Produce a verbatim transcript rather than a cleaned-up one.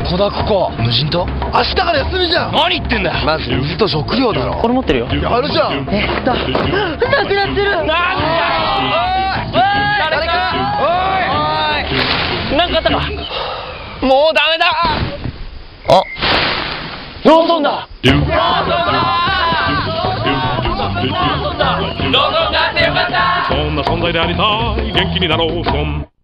コダクか。無人島？明日から休みじゃん。何言ってんだよ。まず水と食料だろ。 俺持ってるよ。 やるじゃん。 えっとなくなってる。なんだよ。おい誰か。おいなんかあったか。もうダメだ。あ、ローソンだ。ローソンだ。ローソンだ。ローソンがあってよかった。そんな存在でありたい。元気になろうソン。